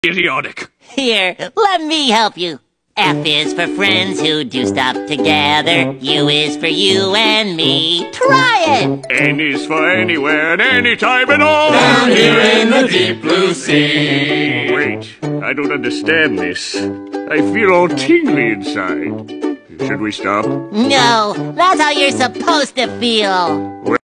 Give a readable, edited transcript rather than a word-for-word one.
Idiotic. Here, let me help you. F is for friends who do stuff together. U is for you and me. Try it! N is for anywhere and anytime at all. Down here in the deep blue sea. Wait, I don't understand this. I feel all tingly inside. Should we stop? No, that's how you're supposed to feel.